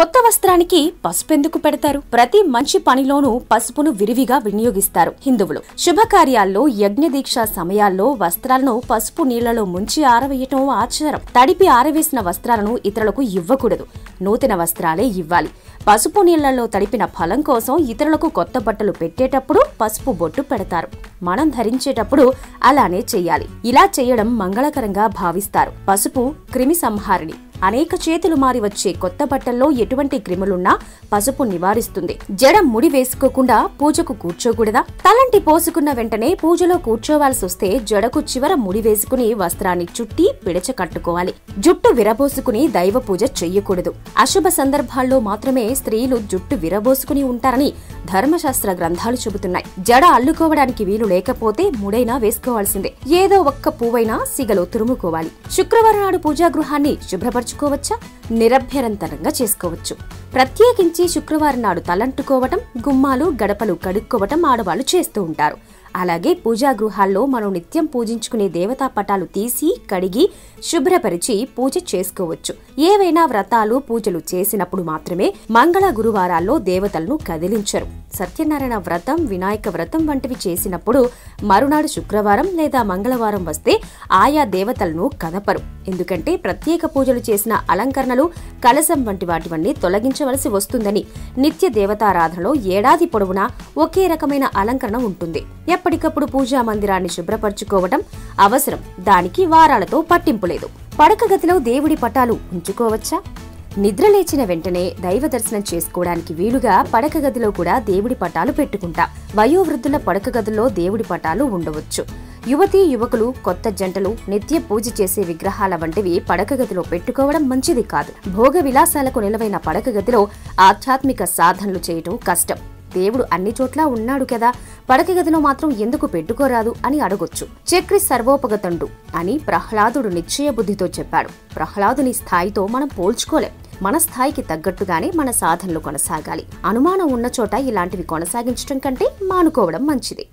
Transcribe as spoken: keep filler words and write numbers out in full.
కొత్త వస్త్రానికి పసుపెందుకు పెడతారు? ప్రతి మంచి పనిలోనూ పసుపును విరివిగా వినియోగిస్తారు హిందువులు. శుభకార్యాల్లో, యజ్ఞదీక్ష సమయాల్లో వస్త్రాలను పసుపు నీళ్లలో ముంచి ఆరవేయటం ఆచారం. తడిపి ఆరవేసిన వస్త్రాలను ఇతరులకు ఇవ్వకూడదు. నూతన వస్త్రాలే ఇవ్వాలి. పసుపు నీళ్లలో తడిపిన ఫలం కోసం ఇతరులకు కొత్త బట్టలు పెట్టేటప్పుడు పసుపు బొట్టు పెడతారు. మనం ధరించేటప్పుడు అలానే చెయ్యాలి. ఇలా చేయడం మంగళకరంగా భావిస్తారు. పసుపు క్రిమి సంహారిణి. అనేక చేతులు మారి వచ్చే కొత్త బట్టల్లో ఎటువంటి క్రిములున్నా పసుపు నివారిస్తుంది. జడ ముడి వేసుకోకుండా పూజకు కూర్చోకూడదా? తలంటి పోసుకున్న వెంటనే పూజలో కూర్చోవాల్సి వస్తే జడకు చివర ముడి వేసుకుని వస్త్రాన్ని చుట్టి పిడచ కట్టుకోవాలి. జుట్టు విరబోసుకుని దైవ పూజ చెయ్యకూడదు. అశుభ సందర్భాల్లో మాత్రమే స్త్రీలు జుట్టు విరబోసుకుని ఉంటారని ధర్మశాస్త్ర గ్రంథాలు చెబుతున్నాయి. జడ అల్లుకోవడానికి వీలు లేకపోతే ముడైనా వేసుకోవాల్సిందే. ఏదో ఒక్క పువ్వైనా సిగలో తురుముకోవాలి. శుక్రవారం నాడు పూజా గృహాన్ని శుభ్రపరచుకోవచ్చా? నిరభ్యంతరంగా చేసుకోవచ్చు. ప్రత్యేకించి శుక్రవారం నాడు తలంటుకోవటం, గుమ్మాలు గడపలు కడుక్కోవటం ఆడవాళ్లు చేస్తూ ఉంటారు. అలాగే పూజా గృహాల్లో మనం నిత్యం పూజించుకునే దేవతా పటాలు తీసి కడిగి శుభ్రపరిచి పూజ చేసుకోవచ్చు. ఏవైనా వ్రతాలు పూజలు చేసినప్పుడు మాత్రమే మంగళ గురువారాల్లో దేవతలను కదిలించరు. సత్యనారాయణ వ్రతం, వినాయక వ్రతం వంటివి చేసినప్పుడు మరునాడు శుక్రవారం లేదా మంగళవారం వస్తే ఆయా దేవతలను కదపరు. ఎందుకంటే ప్రత్యేక పూజలు చేసిన అలంకరణలు, కలశం వంటి వాటివన్నీ తొలగించవలసి వస్తుందని. నిత్య దేవతారాధనలో ఏడాది పొడవునా ఒకే రకమైన అలంకరణ ఉంటుంది. ఎప్పటికప్పుడు పూజా మందిరాన్ని శుభ్రపరచుకోవటం అవసరం. దానికి వారాలతో పట్టింపు లేదు. పడక గదిలో దేవుడి పటాలు ఉంచుకోవచ్చా? నిద్రలేచిన వెంటనే దైవ దర్శనం చేసుకోవడానికి వీలుగా పడక గదిలో కూడా దేవుడి పటాలు పెట్టుకుంటా. వయోవృద్ధుల పడక గదుల్లో దేవుడి పటాలు ఉండవచ్చు. యువతీ యువకులు, కొత్త జంటలు నిత్య పూజ చేసే విగ్రహాల వంటివి పడక గదిలో పెట్టుకోవడం మంచిది కాదు. భోగ విలాసాలకు నిలవైన పడక గదిలో ఆధ్యాత్మిక సాధనలు చేయటం కష్టం. దేవుడు అన్ని చోట్ల ఉన్నాడు కదా, పడక గదిలో మాత్రం ఎందుకు పెట్టుకోరాదు అని అడగొచ్చు. చక్రి సర్వోపగతండు అని ప్రహ్లాదుడు నిశ్చయ బుద్ధితో చెప్పాడు. ప్రహ్లాదుని స్థాయితో మనం పోల్చుకోలేం. మన స్థాయికి తగ్గట్టుగానే మన సాధనలు కొనసాగాలి. అనుమానం ఉన్న చోట ఇలాంటివి కొనసాగించడం కంటే మానుకోవడం మంచిది.